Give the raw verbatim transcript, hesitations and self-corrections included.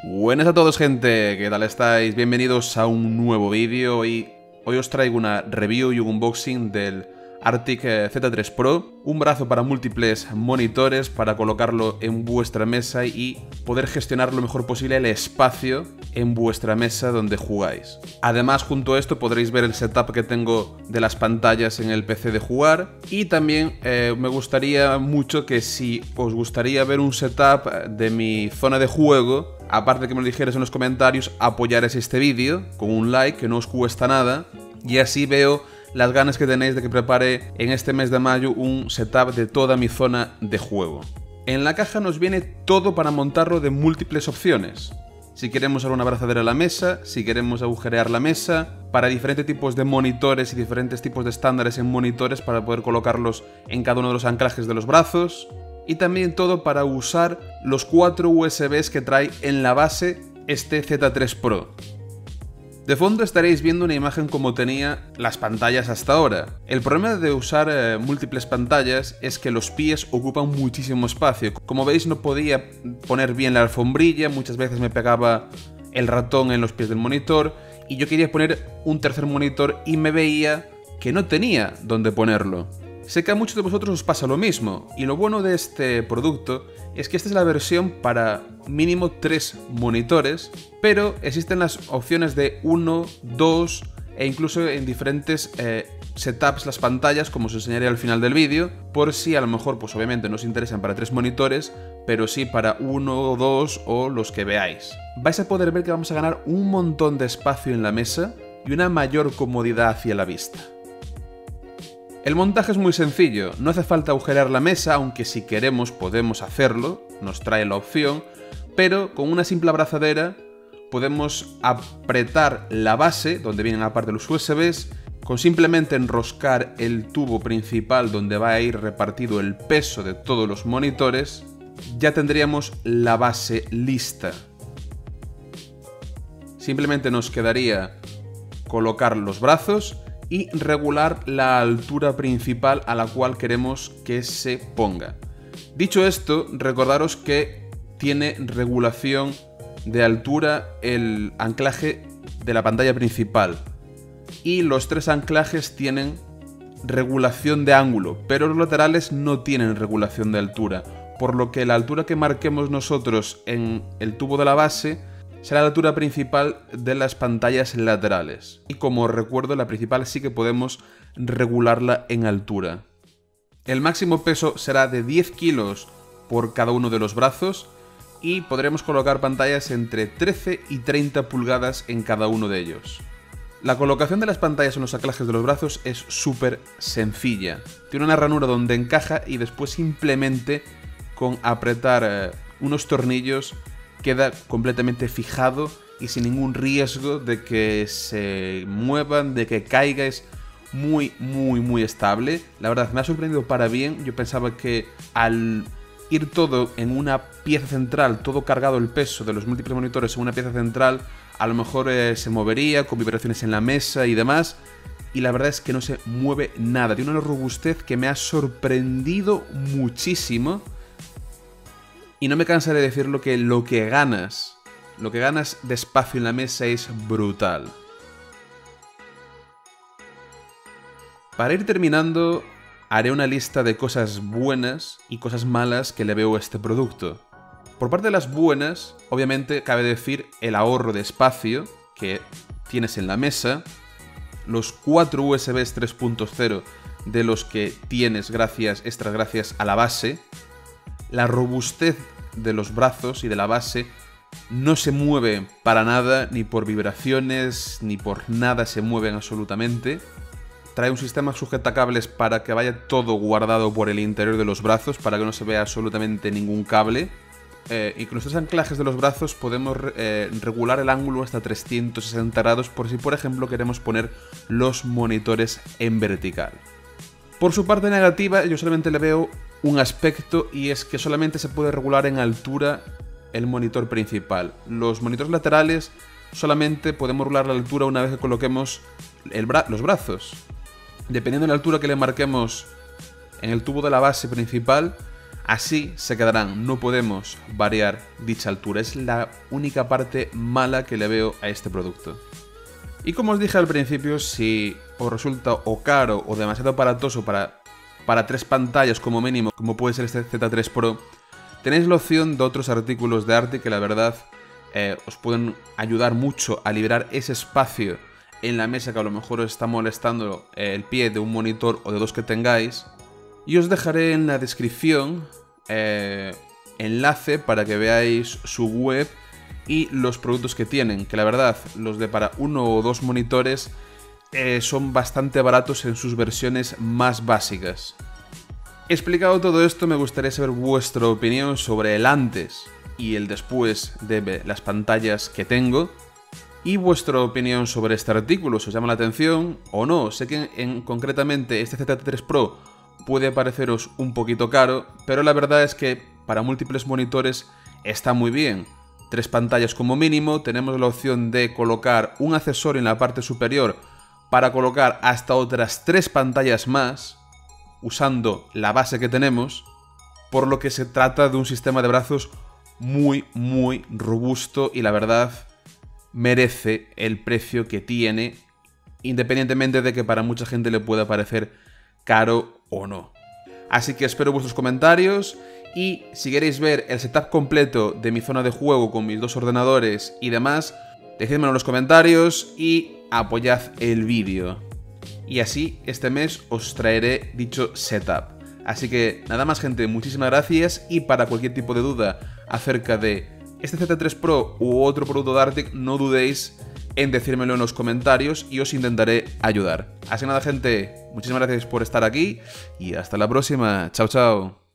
Buenas a todos, gente, ¿qué tal estáis? Bienvenidos a un nuevo vídeo. Hoy, hoy os traigo una review y un unboxing del Arctic Z tres Pro, un brazo para múltiples monitores para colocarlo en vuestra mesa y poder gestionar lo mejor posible el espacio en vuestra mesa donde jugáis. Además, junto a esto podréis ver el setup que tengo de las pantallas en el P C de jugar, y también eh, me gustaría mucho que si os gustaría ver un setup de mi zona de juego, aparte de que me lo dijerais en los comentarios, apoyaréis este vídeo con un like, que no os cuesta nada, y así veo las ganas que tenéis de que prepare en este mes de mayo un setup de toda mi zona de juego. En la caja nos viene todo para montarlo de múltiples opciones. Si queremos usar una abrazadera a la mesa, si queremos agujerear la mesa, para diferentes tipos de monitores y diferentes tipos de estándares en monitores para poder colocarlos en cada uno de los anclajes de los brazos, y también todo para usar los cuatro U S Bs que trae en la base este Z tres Pro. De fondo estaréis viendo una imagen como tenía las pantallas hasta ahora. El problema de usar eh, múltiples pantallas es que los pies ocupan muchísimo espacio. Como veis, no podía poner bien la alfombrilla, muchas veces me pegaba el ratón en los pies del monitor, y yo quería poner un tercer monitor y me veía que no tenía dónde ponerlo. Sé que a muchos de vosotros os pasa lo mismo, y lo bueno de este producto es que esta es la versión para mínimo tres monitores, pero existen las opciones de uno, dos e incluso en diferentes eh, setups las pantallas, como os enseñaré al final del vídeo, por si a lo mejor pues obviamente no os interesan para tres monitores, pero sí para uno, dos o los que veáis. Vais a poder ver que vamos a ganar un montón de espacio en la mesa y una mayor comodidad hacia la vista. El montaje es muy sencillo, no hace falta agujerear la mesa, aunque si queremos podemos hacerlo, nos trae la opción, pero con una simple abrazadera podemos apretar la base, donde vienen aparte los U S Bs, con simplemente enroscar el tubo principal donde va a ir repartido el peso de todos los monitores, ya tendríamos la base lista. Simplemente nos quedaría colocar los brazos y regular la altura principal a la cual queremos que se ponga. Dicho esto, recordaros que tiene regulación de altura el anclaje de la pantalla principal, y los tres anclajes tienen regulación de ángulo, pero los laterales no tienen regulación de altura, por lo que la altura que marquemos nosotros en el tubo de la base será la altura principal de las pantallas laterales. Y como recuerdo, la principal sí que podemos regularla en altura. El máximo peso será de diez kilos por cada uno de los brazos, y podremos colocar pantallas entre trece y treinta pulgadas en cada uno de ellos. La colocación de las pantallas en los anclajes de los brazos es súper sencilla. Tiene una ranura donde encaja y después simplemente con apretar eh, unos tornillos queda completamente fijado y sin ningún riesgo de que se muevan, de que caiga. Es muy, muy, muy estable. La verdad, me ha sorprendido para bien. Yo pensaba que al ir todo en una pieza central, todo cargado el peso de los múltiples monitores en una pieza central, a lo mejor eh, se movería con vibraciones en la mesa y demás. Y la verdad es que no se mueve nada. Tiene una robustez que me ha sorprendido muchísimo. Y no me cansaré de decirlo, que lo que ganas, lo que ganas de espacio en la mesa es brutal. Para ir terminando, haré una lista de cosas buenas y cosas malas que le veo a este producto. Por parte de las buenas, obviamente cabe decir el ahorro de espacio que tienes en la mesa, los cuatro U S Bs tres punto cero de los que tienes gracias, extras gracias a la base. La robustez de los brazos y de la base no se mueve para nada, ni por vibraciones, ni por nada se mueven absolutamente. Trae un sistema sujetacables para que vaya todo guardado por el interior de los brazos, para que no se vea absolutamente ningún cable. Eh, y con los tres anclajes de los brazos podemos eh, regular el ángulo hasta trescientos sesenta grados, por si por ejemplo queremos poner los monitores en vertical. Por su parte negativa, yo solamente le veo un aspecto, y es que solamente se puede regular en altura el monitor principal. Los monitores laterales solamente podemos regular la altura una vez que coloquemos el bra los brazos. Dependiendo de la altura que le marquemos en el tubo de la base principal, Así se quedarán, no podemos variar dicha altura, es la única parte mala que le veo a este producto. Y como os dije al principio, si os resulta o caro o demasiado aparatoso para, para tres pantallas como mínimo, como puede ser este Z tres Pro, tenéis la opción de otros artículos de Arctic que la verdad eh, os pueden ayudar mucho a liberar ese espacio en la mesa que a lo mejor os está molestando el pie de un monitor o de dos que tengáis. Y os dejaré en la descripción eh, enlace para que veáis su web y los productos que tienen, que la verdad los de para uno o dos monitores eh, son bastante baratos en sus versiones más básicas. Explicado todo esto, me gustaría saber vuestra opinión sobre el antes y el después de las pantallas que tengo, y vuestra opinión sobre este artículo, si os llama la atención o no. Sé que en, en concretamente este Z tres Pro puede pareceros un poquito caro, pero la verdad es que para múltiples monitores está muy bien. Tres pantallas como mínimo, tenemos la opción de colocar un accesorio en la parte superior para colocar hasta otras tres pantallas más, usando la base que tenemos, por lo que se trata de un sistema de brazos muy, muy robusto y la verdad merece el precio que tiene, independientemente de que para mucha gente le pueda parecer caro o no. Así que espero vuestros comentarios y si queréis ver el setup completo de mi zona de juego con mis dos ordenadores y demás, decídmelo en los comentarios y apoyad el vídeo. Y así este mes os traeré dicho setup. Así que nada más, gente, muchísimas gracias, y para cualquier tipo de duda acerca de este Z tres Pro u otro producto de Arctic, no dudéis en decírmelo en los comentarios y os intentaré ayudar. Así que nada, gente, muchísimas gracias por estar aquí y hasta la próxima. Chao, chao.